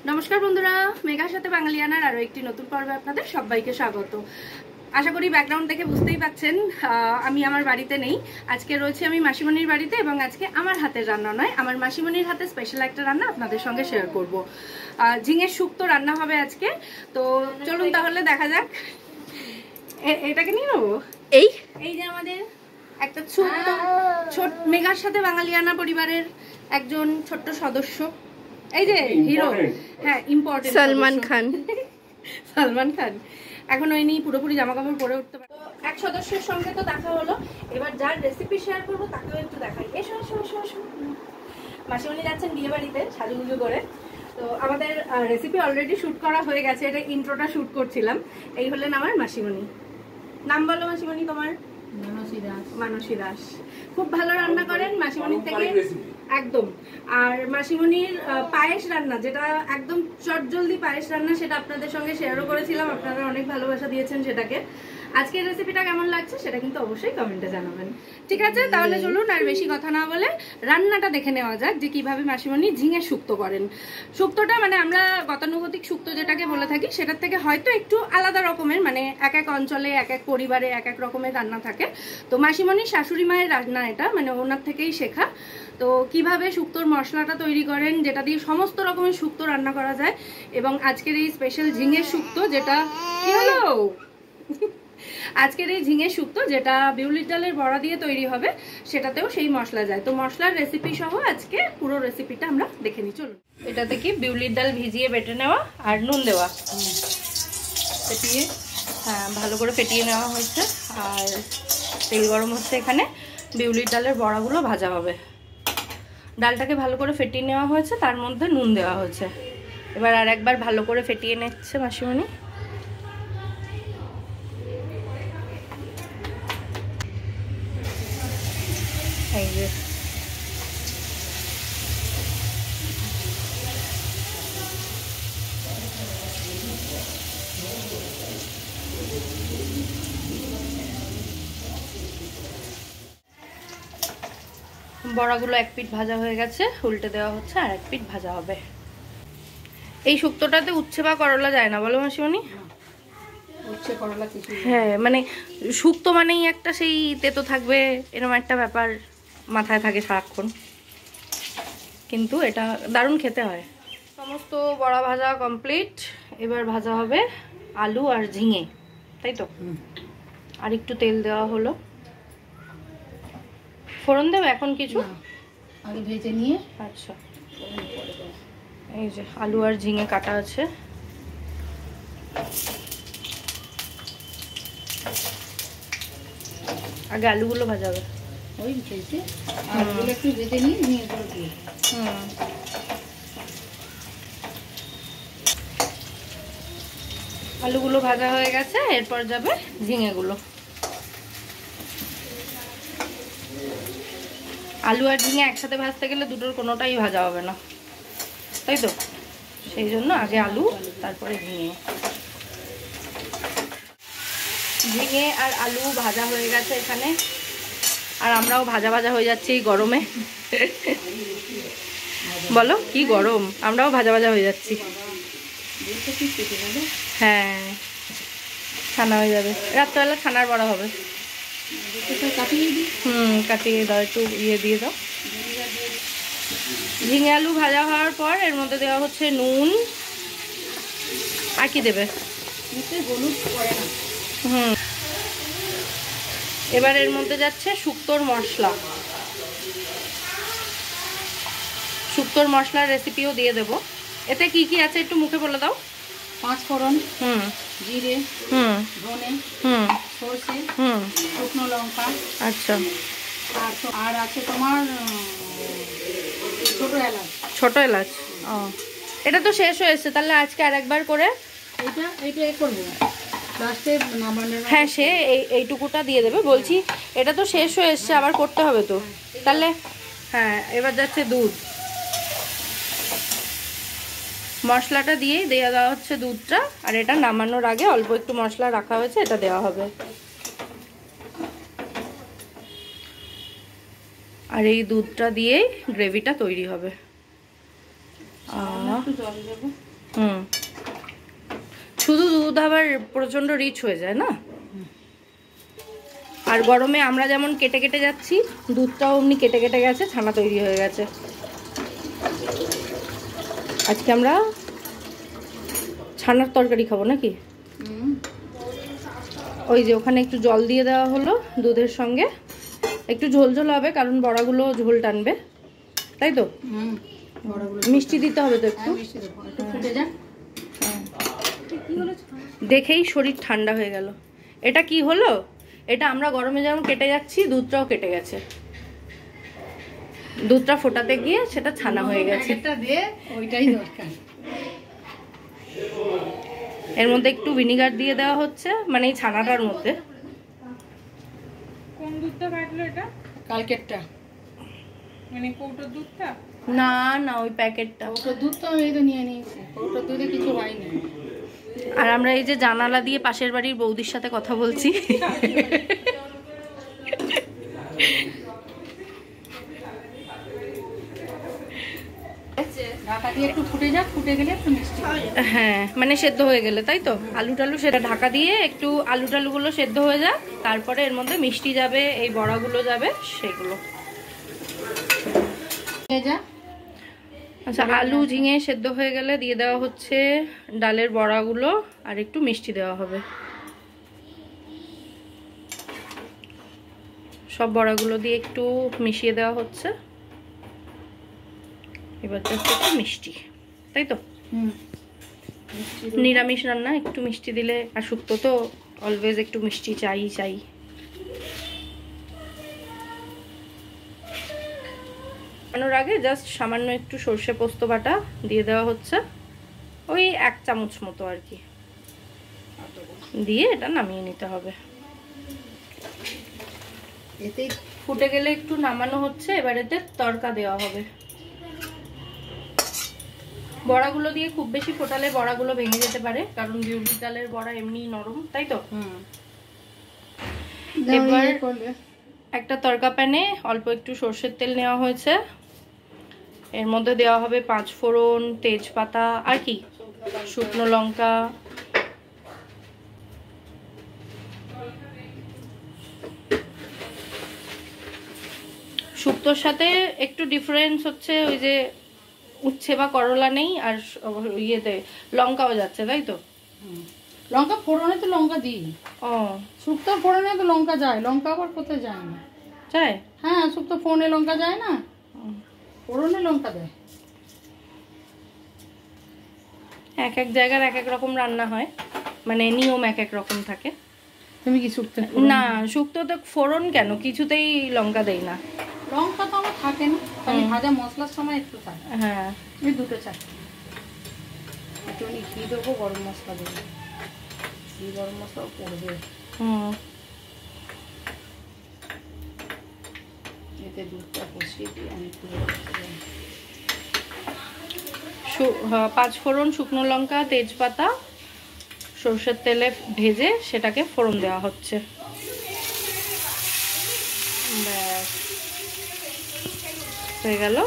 নমস্কার বন্ধুরা, মেঘার সাথে বাঙালিয়ানার আরো একটি নতুন পর্বে আপনাদের সবাইকে স্বাগত। আশা করি ব্যাকগ্রাউন্ড দেখে বুঝতেই পাচ্ছেন আমি আমার বাড়িতে নেই। আজকে রয়েছে আমি মাসিমণির বাড়িতে এবং আজকে আমার হাতের রান্না নয়, আমার মাসিমণির হাতে স্পেশাল একটা রান্না আপনাদের সঙ্গে শেয়ার করব। ঝিঙের শুক্তো রান্না হবে আজকে। তো চলুন তাহলে দেখা যাক। এটাকে নিয়ে নেবো। এই যে আমাদের একটা ছোট মেঘার সাথে বাঙালিয়ানা পরিবারের একজন ছোট্ট সদস্য, এই যে হিরো, হ্যাঁ ইম্পর্টেন্ট, সালমান খান এখন ওই নিয়ে পুরোপুরি জামা কাপড় পরে উঠতে পারে। তো এক সদস্যের সঙ্গে তো দেখা হলো, এবার যার রেসিপি শেয়ার করবো তাকেও একটু দেখাই। এসো এসো এসো এসো। মাসিমণি যাচ্ছেন বিয়ে বাড়িতে সাজুগুজু করে। তো আমাদের রেসিপি অলরেডি শুট করা হয়ে গেছে, এটা ইন্ট্রোটা শুট করছিলাম। এই হলেন আমার মাসিমণি। নাম বলো মাসিমণি তোমার? মানসী দাস। খুব ভালো রান্না করেন মাসিমণির থেকে একদম। আর মাসিমণির পায়েস রান্না, যেটা একদম চটজলদি পায়েস রান্না, সেটা আপনাদের সঙ্গে শেয়ারও করেছিলাম। আপনারা অনেক ভালোবাসা দিয়েছেন সেটাকে। আজকের রেসিপিটা কেমন লাগছে সেটা কিন্তু অবশ্যই কমেন্টে জানাবেন। ঠিক আছে, তাহলে চলুন আর বেশি কথা না বলে রান্নাটা দেখে নেওয়া যাক যে কিভাবে মাসিমণি ঝিঙে শুক্তো করেন। শুক্তোটা মানে আমরা গতানুগতিক শুক্তো যেটাকে বলে থাকি সেটার থেকে হয়তো একটু আলাদা রকমের, মানে এক এক অঞ্চলে এক এক পরিবারে এক এক রকমের রান্না থাকে। তো মাসিমণির শাশুড়ি মায়ের রান্না এটা, মানে ওনার থেকেই শেখা। তো কিভাবে শুক্তোর মশলাটা তৈরি করেন, যেটা দিয়ে সমস্ত রকমের শুক্তো রান্না করা যায়, এবং আজকের এই স্পেশাল ঝিঙের শুক্তো, যেটা কি হলো আজকের এই ঝিঙের শুক্তো যেটা বিউলির ডালের বড়া দিয়ে তৈরি হবে, সেটাতেও সেই মশলা যায়। তো মশলার রেসিপি সহ আজকে পুরো রেসিপিটা আমরা দেখে নিই। চলুন। এটাতে কি বিউলির ডাল ভিজিয়ে বেটে নেওয়া আর নুন দেওয়া, ফেটিয়ে, হ্যাঁ ভালো করে ফেটিয়ে নেওয়া হয়েছে। আর তেল গরম হচ্ছে, এখানে বিউলির ডালের বড়াগুলো ভাজা হবে। ডালটাকে ভালো করে ফেটিয়ে নেওয়া হয়েছে, তার মধ্যে নুন দেওয়া হয়েছে। এবার আর একবার ভালো করে ফেটিয়ে নিচ্ছে মাসিমণি। এই যে বড়াগুলো এক পিঠ ভাজা হয়ে গেছে, উল্টে দেওয়া হচ্ছে, আর এক পিঠ ভাজা হবে। এই শুক্তোটাতে উচ্ছে বা করলা যায় না বলো মাসিমণি? উচ্ছে করলা কিছু, হ্যাঁ মানে শুক্তো মানেই একটা সেই তেতো থাকবে এরকম একটা ব্যাপার মাথায় থাকে সারাক্ষণ, কিন্তু এটা দারুণ খেতে হয়। সমস্ত বড়া ভাজা কমপ্লিট। এবার ভাজা হবে আলু আর ঝিঙে, তাই তো? আর একটু তেল দেওয়া হলো। ফোড়ন দেবো এখন কিছু? আগে ভেজে নিয়ে, আচ্ছা। এই যে আলু আর ঝিঙে কাটা আছে। আগে আলুগুলো ভাজা হবে, ওই ভেজে আলুগুলো একটু ভেজে নিয়ে ঝিঙেগুলো দিয়ে। আলুগুলো ভাজা হয়ে গেছে, এরপর যাবে ঝিঙেগুলো। আলু আর ঝিঙে একসাথে ভাজতে গেলে দুটোর কোনোটাই ভাজা হবে না, তাই তো? সেই জন্য আগে আলু, তারপরে ঝিঙে। ঝিঙে আর আলু ভাজা হয়ে গেছে এখানে, আর আমরাও ভাজা ভাজা হয়ে যাচ্ছি এই গরমে। বলো কি গরম, আমরাও ভাজা ভাজা হয়ে যাচ্ছি। হ্যাঁ ছানা হয়ে যাবে, রাত্রেবেলা ছানার বড়া হবে। কাটিয়ে দাও, একটু ইয়ে দিয়ে দাও। ঝিঙে আলু ভাজা হওয়ার পর এর মধ্যে দেওয়া হচ্ছে নুন। আর কি দেবে? হলুদ। এবার এর মধ্যে যাচ্ছে শুক্তোর মশলা। শুক্তোর মশলার রেসিপিও দিয়ে দেব। এতে কি কি আছে একটু মুখে বলে দাও। 5 ফোড়ন, জিরে, ধনে, সরষে, শুকনো লঙ্কা, আচ্ছা, আর আছে তোমার ছোট এলাচ। ও এটা তো শেষ হয়েছে, তাহলে আজকে আর একবার করে এইটা করবো লাস্টে নামানোর। হ্যাঁ সে এইটুকুটা দিয়ে দেবে বলছি, এটা তো শেষ হয়ে এসছে, আবার করতে হবে তো তাহলে। হ্যাঁ এবার যাচ্ছে দুধ। মশলাটা দিয়েই দেওয়া হচ্ছে দুধটা, আর এটা নামানোর আগে অল্প একটু মশলা রাখা হয়েছে, এটা দেওয়া হবে। আর এই দুধটা দিয়েই গ্রেভিটা তৈরি হবে। শুধু দুধ আবার প্রচন্ড রিচ হয়ে যায় না। আর গরমে আমরা যেমন কেটে কেটে যাচ্ছি, দুধটাও অমনি কেটে কেটে গেছে, ছানা তৈরি হয়ে গেছে। আজকে আমরা ছানার তরকারি খাবো নাকি? ওই যে ওখানে একটু জল দিয়ে দেওয়া হলো দুধের সঙ্গে, একটু ঝোল ঝোল হবে কারণ বড়াগুলো ঝোল টানবে, তাই তো? মিষ্টি দিতে হবে তো একটু। দেখেই শরীর ঠান্ডা হয়ে গেল। এটা কি হলো? এটা আমরা গরমে যেমন কেটে যাচ্ছি, দুধটাও কেটে গেছে। দুধটা ফোটাতে গিয়ে সেটা ছানা হয়ে গেছে। এর মধ্যে একটু ভিনিগার দিয়ে দেওয়া হচ্ছে, মানে এই ছানাটার মধ্যে। কোন দুধটা কাটলো এটা? কালকেরটা, মানে কৌটোর দুধটা? না না, ওই প্যাকেটটা। কৌটোর দুধ তো আমি এই তো নিয়ে নিয়েছি, কৌটোর দুধে কিছু হয়নি। আর আমরা এই যে জানালা দিয়ে পাশের বাড়ির বৌদির সাথে কথা বলছি। ঢাকা দিয়ে একটু ফুটে যাক, ফুটে গেলে একটু মিষ্টি। হ্যাঁ, মানে সেদ্ধ হয়ে গেলে, তাই তো? আলু টালু সেটা ঢাকা দিয়ে একটু আলু টালুগুলো সেদ্ধ হয়ে যাক, তারপরে এর মধ্যে মিষ্টি যাবে, এই বড়াগুলো যাবে, সেগুলো। আচ্ছা, আলু ঝিঙে সেদ্ধ হয়ে গেলে দিয়ে দেওয়া হচ্ছে ডালের বড়াগুলো, আর একটু মিষ্টি দেওয়া হবে। সব বড়াগুলো দিয়ে একটু মিশিয়ে দেওয়া হচ্ছে। এবার জাস্ট একটু মিষ্টি, তাই তো? নিরামিষ রান্না একটু মিষ্টি দিলে, আর শুক্তো তো অলওয়েজ একটু মিষ্টি চাই চাই। বানানোর আগে জাস্ট সামান্য একটু সর্ষে পোস্ত বাটা দিয়ে দেওয়া হচ্ছে, ওই 1 চামচ মতো আর কি, দিয়ে এটা নামিয়ে নিতে হবে। এতে ফুটে গেলে একটু নামানো হচ্ছে। এবার এতে তড়কা দেওয়া হবে। বড়াগুলো দিয়ে খুব বেশি ফোটালে বড়াগুলো ভেঙে যেতে পারে, কারণ বিউলির ডালের বড়া এমনি নরম, তাই তো? এবার একটা তড়কা প্যানে অল্প একটু সর্ষের তেল নেওয়া হয়েছে। এর মধ্যে দেওয়া হবে 5 ফোড়ন, তেজপাতা, আর কি শুকনো লঙ্কা, শুক্তোর সাথে একটু ডিফারেন্স হচ্ছে ওই যে উচ্ছে বা করলা নেই, আর ইয়েতে লঙ্কাও যাচ্ছে, তাই তো? লঙ্কা ফোড়নে তো লঙ্কা দিই। ও, শুক্তো ফোড়নে তো লঙ্কা যায়, লঙ্কা আবার কোথায় যায় না? যায়? হ্যাঁ, শুক্তো ফোড়নে লঙ্কা যায় না, ফোড়নে লঙ্কা দেয়। এক এক জায়গার এক এক রকম রান্না হয়, মানে নিয়ম এক এক রকম থাকে। তুমি কি শুক্তো? না, শুক্তোতে ফোড়ন কেন, কিছুতেই লঙ্কা দেই না। লঙ্কা তো আমার থাকে না, খালি ভাজা মশলার সময় একটু থাকে। হ্যাঁ, তুমি দুটো চাই, একটু ঘি দেবো, গরম মশলা দেবো, ঘি গরম মশলাও পড়বে। এতে দুধটা কষিয়ে দিয়ে আমি একটু 5 ফোড়ন, শুকনো লঙ্কা, তেজপাতা সরষের তেলে ভেজে সেটাকে ফোড়ন দেওয়া হচ্ছে। ব্যাস হয়ে গেল।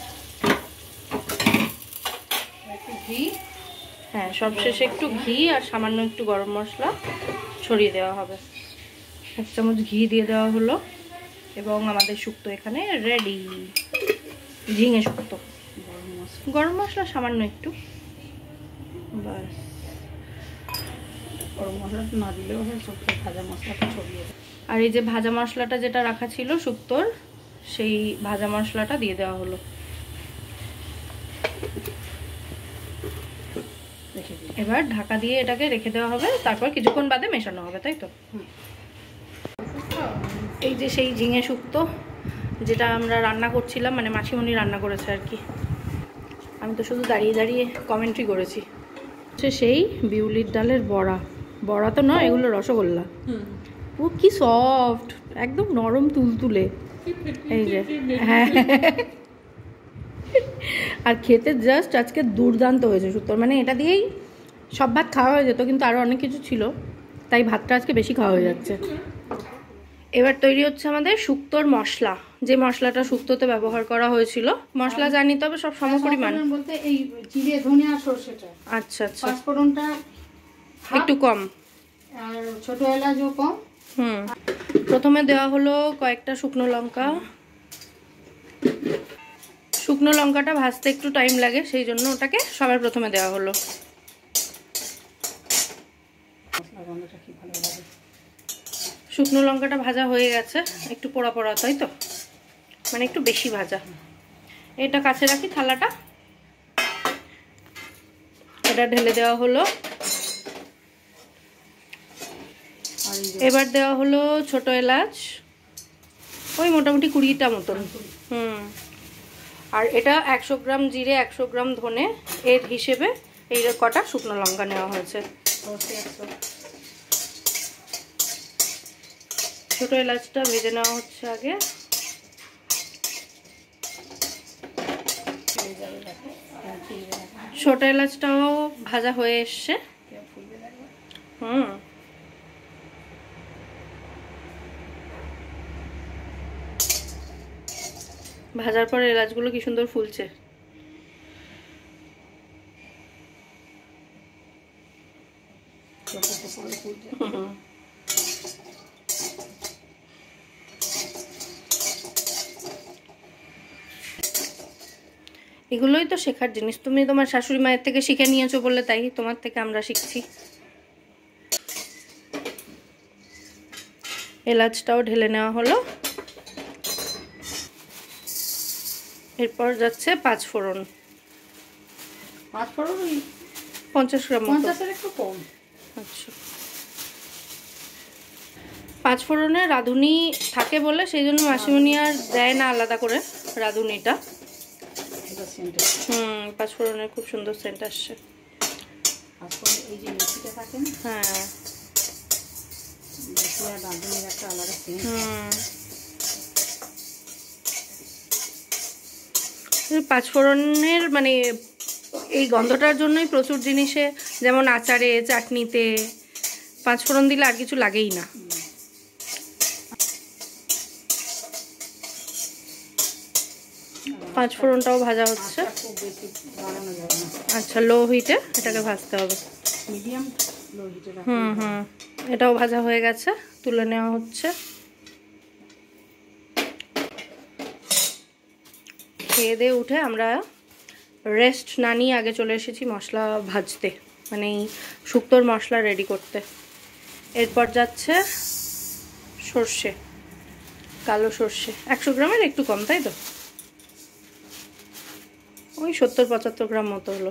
ঘি, হ্যাঁ, সবশেষে একটু ঘি আর সামান্য একটু গরম মশলা ছড়িয়ে দেওয়া হবে। 1 চামচ ঘি দিয়ে দেওয়া হলো, এবং আমাদের শুক্তো এখানে রেডি। ঝিঙে শুক্তো। গরম মশলা সামান্য একটু, বাস। গরম মশলাটা না দিলেও হয়, শুক্তো ভাজা মশলাটা ছড়িয়ে দেয়। আর এই যে ভাজা মশলাটা যেটা রাখা ছিল শুক্তোর, সেই ভাজা মশলাটা দিয়ে দেওয়া হলো। এবার ঢাকা দিয়ে এটাকে রেখে দেওয়া হবে, তারপর কিছুক্ষণ বাদে মেশানো হবে, তাই তো? এই যে সেই ঝিঙে শুক্তো যেটা আমরা রান্না করছিলাম, মানে মাসিমণি রান্না করেছে আর কি, আমি তো শুধু দাঁড়িয়ে দাঁড়িয়ে কমেন্ট্রি করেছি। সেই বিউলির ডালের বড়া, বড়া তো নয়, এগুলো রসগোল্লা। ও কি সফট, একদম নরম তুলতুলে। এই যে, হ্যাঁ, আর খেতে জাস্ট আজকে দুর্দান্ত হয়েছে শুক্তোর, মানে এটা দিয়েই সব ভাত খাওয়া হয়ে যেত, কিন্তু আরও অনেক কিছু ছিল, তাই ভাতটা আজকে বেশি খাওয়া হয়ে যাচ্ছে। এবার তৈরি হচ্ছে আমাদের শুক্তোর মশলা, যে মশলাটা শুক্তোতে ব্যবহার করা হয়েছিল। মশলা জানি, তবে সব সমপরিমাণ বলতে এই জিরে ধনে আর সরষেটা। আচ্ছা আচ্ছা, পাঁচফোড়নটা একটু কম আর ছোট এলাচও কম। প্রথমে দেওয়া হলো কয়েকটা শুকনো লঙ্কা। শুকনো লঙ্কাটা ভাজতে একটু টাইম লাগে, সেই জন্য ওটাকে সবার প্রথমে দেওয়া হলো। শুকনো লঙ্কাটা ভাজা হয়ে গেছে, একটু পোড়া পোড়া, তাই তো, মানে একটু বেশি ভাজা। এটা কাছে রাখি থালাটা। এটা ঢেলে দেওয়া হলো। এবার দেওয়া হলো ছোট এলাচ, ওই মোটামুটি 20টা মতন। আর এটা 100 গ্রাম জিরে, 100 গ্রাম ধনে, এর হিসেবে এই কটা শুকনো লঙ্কা নেওয়া হয়েছে। ছোট এলাচটা ভেজে নেওয়া হচ্ছে আগে। ছোট এলাচটাও ভাজা হয়ে এসছে। ভাজার পর এলাচগুলো কি সুন্দর ফুলছে। এগুলোই তো শেখার জিনিস। তুমি তোমার শাশুড়ি মায়ের থেকে শিখে নিয়েছো বলে তাই তোমার থেকে আমরা শিখছি। এলাচটাও ঢেলে নেওয়া হলো। এরপর যাচ্ছে পাঁচফোড়ন। 50 গ্রাম, 50-এর একটু কম। আচ্ছা, পাঁচফোড়নে রাঁধুনি থাকে বলে সেই জন্য মাসিমণি আর দেয় না আলাদা করে রাঁধুনিটা। পাঁচফোড়নের খুব সুন্দর সেন্ট আসছে। হ্যাঁ, পাঁচফোড়নের মানে এই গন্ধটার জন্যই প্রচুর জিনিসে, যেমন আচারে, চাটনিতে পাঁচফোড়ন দিলে আর কিছু লাগেই না। পাঁচফোড়নটাও ভাজা হচ্ছে। আচ্ছা, লো হিটে এটাকে ভাজতে হবে। এটাও ভাজা হয়ে গেছে, তুলে নেওয়া হচ্ছে। খেয়ে দিয়ে উঠে আমরা রেস্ট না নিয়ে আগে চলে এসেছি মশলা ভাজতে, মানে এই শুক্তোর মশলা রেডি করতে। এরপর যাচ্ছে সর্ষে, কালো সর্ষে 100 গ্রামের একটু কম, তাই তো, ওই 70-75 গ্রাম মতো হলো।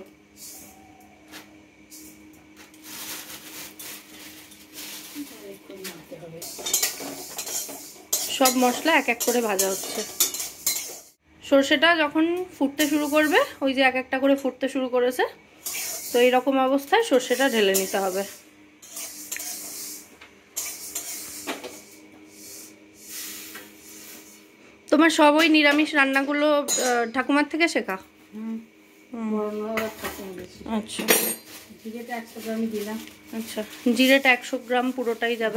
সব মশলা এক এক করে ভাজা হচ্ছে। সর্ষেটা যখন ফুটতে শুরু করবে, ওই যে এক একটা করে ফুটতে শুরু করেছে, তো এইরকম অবস্থায় সর্ষেটা ঢেলে নিতে হবে। তোমার সব ওই নিরামিষ রান্নাগুলো ঠাকুমার থেকে শেখা? আচ্ছা, জিরেটা 100 গ্রামই দিলাম। আচ্ছা, জিরেটা 100 গ্রাম পুরোটাই যাবে।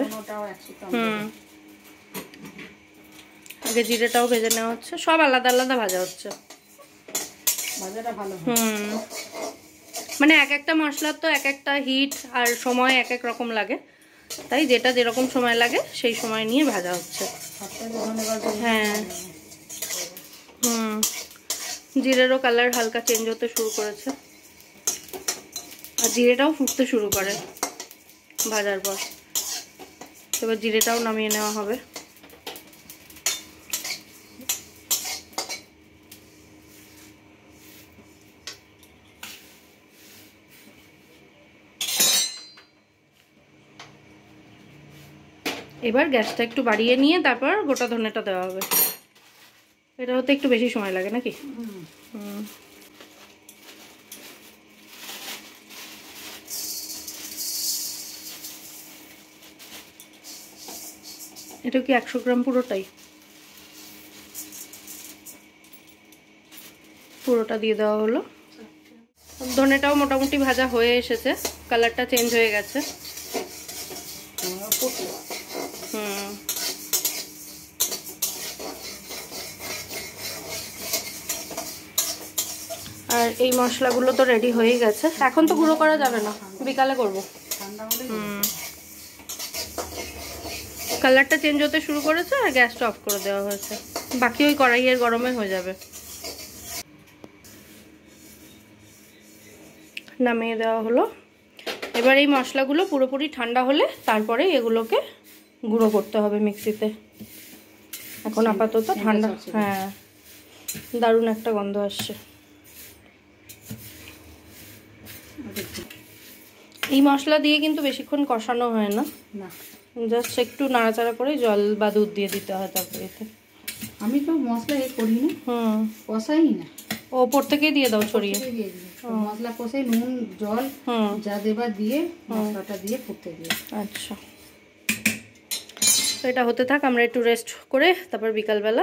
আগে জিরেটাও ভেজে নেওয়া হচ্ছে, সব আলাদা আলাদা ভাজা হচ্ছে। ভাজাটা ভালো। মানে এক একটা মশলার তো এক একটা হিট আর সময় এক এক রকম লাগে, তাই যেটা যেরকম সময় লাগে সেই সময় নিয়ে ভাজা হচ্ছে। হ্যাঁ, জিরেরও কালার হালকা চেঞ্জ হতে শুরু করেছে, আর জিরেটাও ফুটতে শুরু করে ভাজার পর। এবার জিরেটাও নামিয়ে নেওয়া হবে। এবার গ্যাসটা একটু বাড়িয়ে নিয়ে তারপর গোটা ধনেটা দেওয়া হবে। এটা হতে একটু বেশি সময় লাগে নাকি? এটা কি 100 গ্রাম পুরোটাই? পুরোটা দিয়ে দেওয়া হলো। ধনেটাও মোটামুটি ভাজা হয়ে এসেছে, কালারটা চেঞ্জ হয়ে গেছে। এই মশলাগুলো তো রেডি হয়ে গেছে, এখন তো গুঁড়ো করা যাবে না, বিকালে করবো। কালারটা চেঞ্জ হতে শুরু করেছে আর গ্যাসটা অফ করে দেওয়া হয়েছে, বাকি ওই কড়াইয়ের গরমে হয়ে যাবে। নামিয়ে দেওয়া হলো। এবার এই মশলাগুলো পুরোপুরি ঠান্ডা হলে তারপরে এগুলোকে গুঁড়ো করতে হবে মিক্সিতে। এখন আপাতত ঠান্ডা। হ্যাঁ, দারুণ একটা গন্ধ আসছে। এই মশলা দিয়ে কিন্তু বেশিক্ষণ কষানো হয় না, জাস্ট একটু নাড়াচাড়া করে জল বা দুধ দিয়ে দিতে হয় তারপরে। আমি তো মশলা করি না, কষাই না, ওপর থেকেই দিয়ে দাও ছড়িয়ে। মশলা কষাই, নুন জল যা দেবার দিয়ে মশলাটা দিয়ে ফুটতে দিই। আচ্ছা, তো এটা হতে থাক, আমরা একটু রেস্ট করে তারপর বিকালবেলা।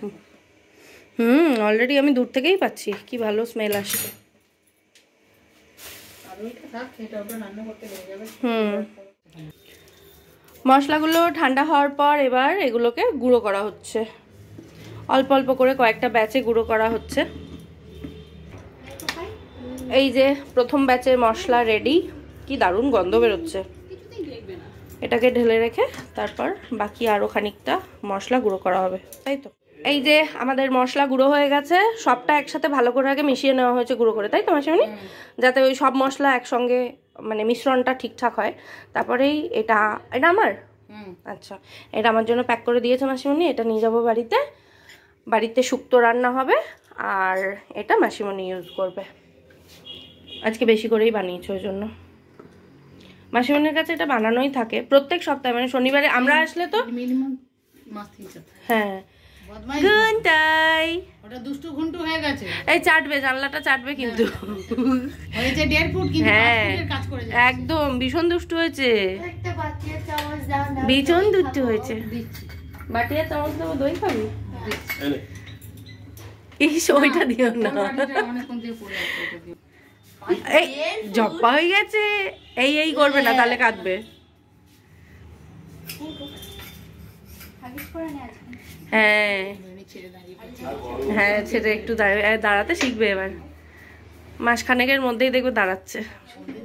অলরেডি আমি দূর থেকেই পাচ্ছি কি ভালো স্মেল আসছে। মশলাগুলো ঠান্ডা হওয়ার পর এবার এগুলোকে গুঁড়ো করা হচ্ছে, অল্প অল্প করে কয়েকটা ব্যাচে গুঁড়ো করা হচ্ছে। এই যে প্রথম ব্যাচের মশলা রেডি, কি দারুণ গন্ধ বেরোচ্ছে। এটাকে ঢেলে রেখে তারপর বাকি আরো খানিকটা মশলা গুঁড়ো করা হবে, তাই তো। এই যে আমাদের মশলা গুঁড়ো হয়ে গেছে, সবটা একসাথে ভালো করে আগে মিশিয়ে নেওয়া হয়েছে গুঁড়ো করে, তাই তো মাসিমণি? যাতে ওই সব মশলা একসঙ্গে মানে মিশ্রণটা ঠিকঠাক হয়। তারপরেই এটা আমার আচ্ছা, এটা আমার জন্য প্যাক করে দিয়েছে মাসিমণি। এটা নিয়ে যাবো বাড়িতে, বাড়িতে শুক্তো রান্না হবে আর এটা মাসিমণি ইউজ করবে। আজকে বেশি করেই বানিয়েছে ওই জন্য। মাসিমণির কাছে এটা বানানোই থাকে প্রত্যেক সপ্তাহে, মানে শনিবারে আমরা আসলে তো মিনিমাম। হ্যাঁ, ঘন্টাই ওটা দুষ্টু ঘন্টু হয়ে গেছে। এই চাটবে, জানলাটা চাটবে কিন্তু। হয়েছে 1.5 ফুট, কিন্তু 5 ফুটের কাজ করে যাচ্ছে। একদম ভীষণ দুষ্টু হয়েছে, ভীষণ দুষ্টু হয়েছে। বাটিয়া চামচ দেবো, দই খাবি? এই ওইটা দিও না, এই জব্বা হয়ে গেছে। এই করবে না, তাহলে কাঁদবে। হ্যাঁ হ্যাঁ, ছেড়ে একটু দাঁড়াতে শিখবে এবার, মাসখানেকের মধ্যেই দেখবে দাঁড়াচ্ছে।